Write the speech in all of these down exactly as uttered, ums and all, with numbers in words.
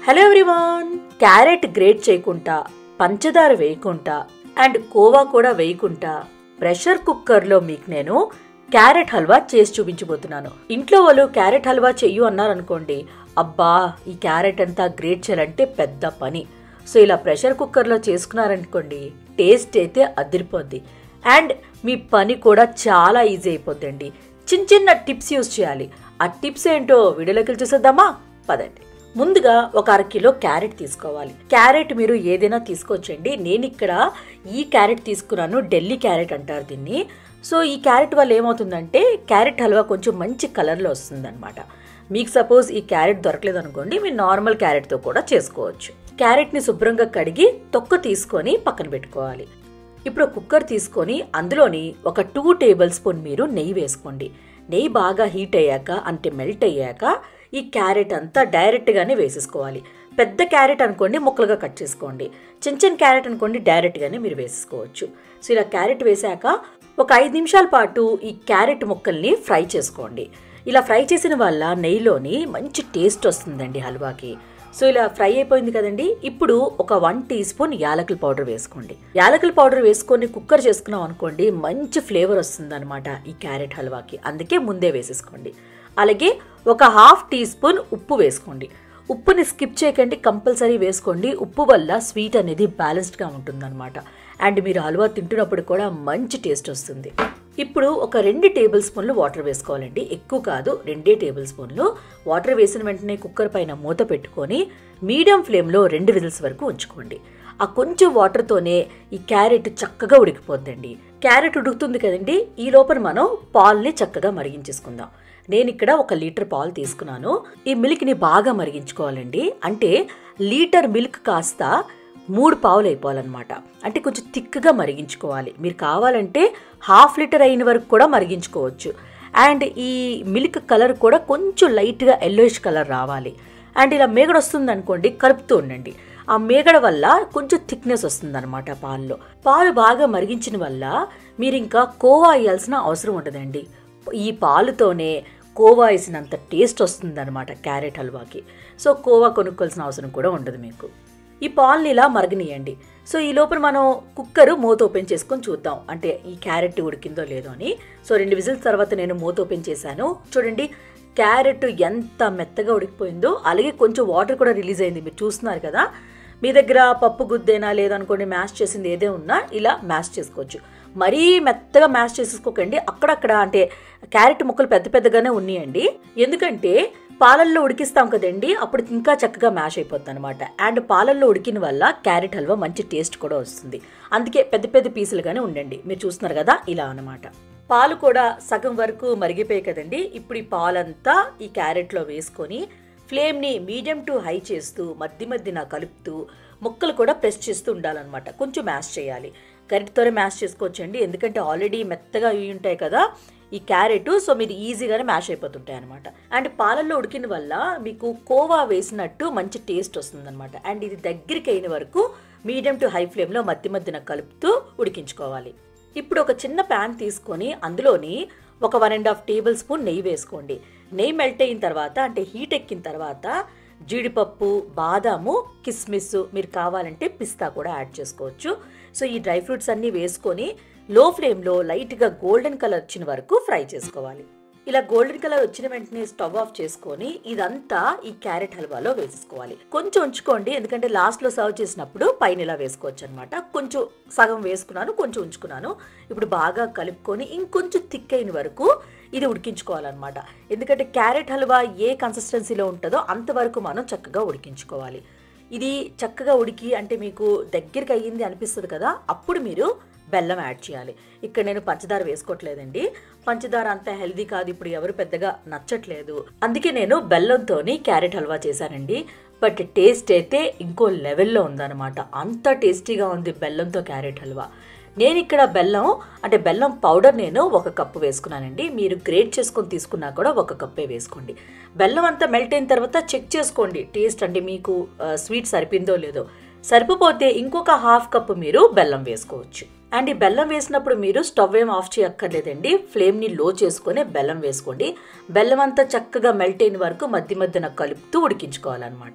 Hello everyone, carrot great చేయకుండా, పంచదార వేయకుండా అండ్ కోవా కూడా వేయకుండా ప్రెషర్ కుక్కర్లో మీకు నేను క్యారెట్ హల్వా చేసి చూపించబోతున్నాను. ఇంట్లో వాళ్ళు క్యారెట్ హల్వా చెయ్యు అన్నారనుకోండి, అబ్బా ఈ క్యారెట్ అంతా గ్రేట్ చేయాలంటే పెద్ద పని. సో ఇలా ప్రెషర్ కుక్కర్లో చేసుకున్నారనుకోండి, టేస్ట్ అయితే అదిరిపోద్ది అండ్ మీ పని కూడా చాలా ఈజీ అయిపోద్దండి. చిన్న చిన్న టిప్స్ యూజ్ చేయాలి. ఆ టిప్స్ ఏంటో వీడియోలోకి చూసేద్దామా? పదండి. ముందుగా ఒక అర కిలో క్యారెట్ తీసుకోవాలి. క్యారెట్ మీరు ఏదైనా తీసుకోవచ్చండి. నేను ఇక్కడ ఈ క్యారెట్ తీసుకున్నాను, ఢిల్లీ క్యారెట్ అంటారు దీన్ని. సో ఈ క్యారెట్ వల్ల ఏమవుతుందంటే క్యారెట్ హల్వా కొంచెం మంచి కలర్లో వస్తుంది అనమాట. మీకు సపోజ్ ఈ క్యారెట్ దొరకలేదు అనుకోండి, మీరు నార్మల్ క్యారెట్తో కూడా చేసుకోవచ్చు. క్యారెట్ని శుభ్రంగా కడిగి తొక్క తీసుకొని పక్కన పెట్టుకోవాలి. ఇప్పుడు కుక్కర్ తీసుకొని అందులోని ఒక టూ టేబుల్ స్పూన్ మీరు నెయ్యి వేసుకోండి. నెయ్యి బాగా హీట్ అయ్యాక అంటే మెల్ట్ అయ్యాక ఈ క్యారెట్ అంతా డైరెక్ట్గానే వేసేసుకోవాలి. పెద్ద క్యారెట్ అనుకోండి ముక్కలుగా కట్ చేసుకోండి, చిన్న చిన్న క్యారెట్ అనుకోండి డైరెక్ట్గానే మీరు వేసేసుకోవచ్చు. సో ఇలా క్యారెట్ వేసాక ఒక ఐదు నిమిషాల పాటు ఈ క్యారెట్ ముక్కల్ని ఫ్రై చేసుకోండి. ఇలా ఫ్రై చేసిన వల్ల నెయ్యిలోని మంచి టేస్ట్ వస్తుందండి హల్వాకి. సో ఇలా ఫ్రై అయిపోయింది కదండి. ఇప్పుడు ఒక వన్ టీ స్పూన్ యాలకుల పౌడర్ వేసుకోండి. యాలకుల పౌడర్ వేసుకొని కుక్కర్ చేసుకున్నాం అనుకోండి, మంచి ఫ్లేవర్ వస్తుంది అనమాట ఈ క్యారెట్ హల్వాకి. అందుకే ముందే వేసేసుకోండి. అలాగే ఒక హాఫ్ టీ స్పూన్ ఉప్పు వేసుకోండి. ఉప్పుని స్కిప్ చేయకండి, కంపల్సరీ వేసుకోండి. ఉప్పు వల్ల స్వీట్ అనేది బ్యాలెన్స్డ్గా ఉంటుందన్నమాట. అండ్ మీరు హల్వా తింటున్నప్పుడు కూడా మంచి టేస్ట్ వస్తుంది. ఇప్పుడు ఒక రెండు టేబుల్ స్పూన్లు వాటర్ వేసుకోవాలండి, ఎక్కువ కాదు, రెండే టేబుల్ స్పూన్లు. వాటర్ వేసిన వెంటనే కుక్కర్ పైన మూత పెట్టుకొని మీడియం ఫ్లేమ్లో రెండు విజిల్స్ వరకు ఉంచుకోండి. ఆ కొంచెం వాటర్తోనే ఈ క్యారెట్ చక్కగా ఉడికిపోద్దండి. క్యారెట్ ఉడుకుతుంది కదండి, ఈ లోపల మనం పాల్ని చక్కగా మరిగించేసుకుందాం. నేను ఇక్కడ ఒక లీటర్ పాలు తీసుకున్నాను. ఈ మిల్క్ని బాగా మరిగించుకోవాలండి. అంటే లీటర్ మిల్క్ కాస్త మూడు పావులు అయిపోవాలన్నమాట. అంటే కొంచెం థిక్గా మరిగించుకోవాలి. మీరు కావాలంటే హాఫ్ లీటర్ అయిన వరకు కూడా మరిగించుకోవచ్చు. అండ్ ఈ మిల్క్ కలర్ కూడా కొంచెం లైట్గా ఎల్లోయిష్ కలర్ రావాలి. అండ్ ఇలా మేగడ వస్తుంది అనుకోండి, కలుపుతూ ఉండండి. ఆ మేగడ వల్ల కొంచెం థిక్నెస్ వస్తుంది అనమాట పాల్లో. పాలు బాగా మరిగించిన వల్ల మీరు ఇంకా కోవా వేయాల్సిన అవసరం ఉండదండి. ఈ పాలుతోనే కోవా వేసినంత టేస్ట్ వస్తుంది అనమాట క్యారెట్ హల్వాకి. సో కోవా కొనుక్కోవాల్సిన అవసరం కూడా ఉండదు మీకు. ఈ పాల్ని ఇలా మరగనీయండి. సో ఈ లోపల మనం కుక్కర్ మూత ఓపెన్ చేసుకొని చూద్దాం, అంటే ఈ క్యారెట్ ఉడికిందో లేదో అని. సో రెండు విజిల్స్ తర్వాత నేను మూత ఓపెన్ చేశాను. చూడండి క్యారెట్ ఎంత మెత్తగా ఉడికిపోయిందో, అలాగే కొంచెం వాటర్ కూడా రిలీజ్ అయింది, మీరు చూస్తున్నారు కదా. మీ దగ్గర పప్పు గుద్దేనా లేదనుకోండి, మ్యాష్ చేసింది ఏదే ఉన్నా ఇలా మ్యాష్ చేసుకోవచ్చు. మరీ మెత్తగా మ్యాష్ చేసుకోకండి, అక్కడక్కడ అంటే క్యారెట్ ముక్కలు పెద్ద పెద్దగానే ఉన్నాయండి. ఎందుకంటే పాలల్లో ఉడికిస్తాం కదండి, అప్పుడు ఇంకా చక్కగా మ్యాష్ అయిపోతుంది అనమాట. అండ్ పాలల్లో ఉడికిన వల్ల క్యారెట్ హల్వా మంచి టేస్ట్ కూడా వస్తుంది. అందుకే పెద్ద పెద్ద పీసులుగానే ఉండండి. మీరు చూస్తున్నారు కదా ఇలా అనమాట. పాలు కూడా సగం వరకు మరిగిపోయాయి కదండి. ఇప్పుడు ఈ పాలంతా ఈ క్యారెట్లో వేసుకొని ఫ్లేమ్ని మీడియం టు హై చేస్తూ మధ్య మధ్యన కలుపుతూ ముక్కలు కూడా ప్రెస్ చేస్తూ ఉండాలన్నమాట. కొంచెం మ్యాష్ చేయాలి. గరిటతోనే మ్యాష్ చేసుకోవచ్చండి, ఎందుకంటే ఆల్రెడీ మెత్తగా అవి ఉంటాయి కదా ఈ క్యారెట్. సో మీరు ఈజీగానే మ్యాష్ అయిపోతుంటాయి అనమాట. అండ్ పాలల్లో ఉడికిన వల్ల మీకు కోవా వేసినట్టు మంచి టేస్ట్ వస్తుంది అనమాట. అండ్ ఇది దగ్గరికి అయిన వరకు మీడియం టు హై ఫ్లేమ్లో మధ్య మధ్యన కలుపుతూ ఉడికించుకోవాలి. ఇప్పుడు ఒక చిన్న ప్యాన్ తీసుకొని అందులోని ఒక one and half tablespoon నెయ్యి వేసుకోండి. నెయ్యి మెల్ట్ అయిన తర్వాత అంటే హీట్ ఎక్కిన తర్వాత జీడిపప్పు, బాదాము, కిస్మిస్, మీరు కావాలంటే పిస్తా కూడా యాడ్ చేసుకోవచ్చు. సో ఈ డ్రై ఫ్రూట్స్ అన్నీ వేసుకొని లో ఫ్లేమ్లో లైట్గా గోల్డెన్ కలర్ వచ్చిన వరకు ఫ్రై చేసుకోవాలి. ఇలా గోల్డెన్ కలర్ వచ్చిన వెంటనే స్టవ్ ఆఫ్ చేసుకొని ఇదంతా ఈ క్యారెట్ హల్వాలో వేసేసుకోవాలి. కొంచెం ఉంచుకోండి, ఎందుకంటే లాస్ట్లో సర్వ్ చేసినప్పుడు పైన ఇలా వేసుకోవచ్చు అనమాట. కొంచెం సగం వేసుకున్నాను, కొంచెం ఉంచుకున్నాను. ఇప్పుడు బాగా కలుపుకొని ఇంకొంచెం థిక్ అయిన వరకు ఇది ఉడికించుకోవాలన్నమాట. ఎందుకంటే క్యారెట్ హల్వా ఏ కన్సిస్టెన్సీలో ఉంటుందో అంతవరకు మనం చక్కగా ఉడికించుకోవాలి. ఇది చక్కగా ఉడికి అంటే మీకు దగ్గరికి అయ్యింది అనిపిస్తుంది కదా, అప్పుడు మీరు బెల్లం యాడ్ చేయాలి. ఇక్కడ నేను పంచదార వేసుకోవట్లేదండి, పంచదార అంత హెల్దీ కాదు, ఇప్పుడు ఎవరు పెద్దగా నచ్చట్లేదు. అందుకే నేను బెల్లంతోని క్యారెట్ హల్వా చేశానండి. బట్ టేస్ట్ అయితే ఇంకో లెవెల్లో ఉందన్నమాట. అంత టేస్టీగా ఉంది బెల్లంతో క్యారెట్ హల్వా. నేను ఇక్కడ బెల్లం అంటే బెల్లం పౌడర్ నేను ఒక కప్పు వేసుకున్నానండి. మీరు గ్రేట్ చేసుకొని తీసుకున్నా కూడా ఒక కప్పే వేసుకోండి. బెల్లం అంతా మెల్ట్ అయిన తర్వాత చెక్ చేసుకోండి టేస్ట్, అంటే మీకు స్వీట్ సరిపోయిందో లేదో. సరిపోతే ఇంకొక హాఫ్ కప్పు మీరు బెల్లం వేసుకోవచ్చు. అండ్ ఈ బెల్లం వేసినప్పుడు మీరు స్టవ్ ఏం ఆఫ్ చేయక్కర్లేదండి, ఫ్లేమ్ని లో చేసుకొని బెల్లం వేసుకోండి. బెల్లం అంతా చక్కగా మెల్ట్ అయిన వరకు మధ్య మధ్యన కలుపుతూ ఉడికించుకోవాలన్నమాట.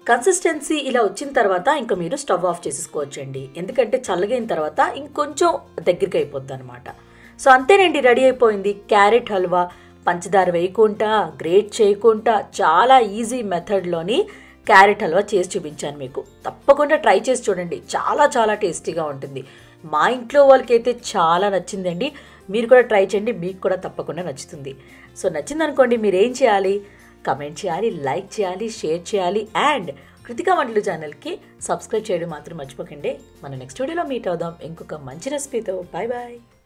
కన్సిస్టెన్సీ ఇలా వచ్చిన తర్వాత ఇంకా మీరు స్టవ్ ఆఫ్ చేసేసుకోవచ్చండి, ఎందుకంటే చల్లగైన తర్వాత ఇంకొంచెం దగ్గరికి అయిపోద్ది అనమాట. సో అంతేనండి, రెడీ అయిపోయింది క్యారెట్ హల్వా. పంచదార వేయకుండా, గ్రేట్ చేయకుండా చాలా ఈజీ మెథడ్లోని క్యారెట్ హల్వా చేసి చూపించాను మీకు. తప్పకుండా ట్రై చేసి చూడండి, చాలా చాలా టేస్టీగా ఉంటుంది. మా ఇంట్లో వాళ్ళకైతే చాలా నచ్చిందండి. మీరు కూడా ట్రై చేయండి, మీకు కూడా తప్పకుండా నచ్చుతుంది. సో నచ్చింది అనుకోండి, మీరు ఏం చేయాలి, కమెంట్ చేయాలి, లైక్ చేయాలి, షేర్ చేయాలి, అండ్ కృతికా వంటలు ఛానల్కి సబ్స్క్రైబ్ చేయడం మాత్రం మర్చిపోకండి. మనం నెక్స్ట్ వీడియోలో మీట్ అవుదాం ఇంకొక మంచి రెసిపీతో. Bye bye.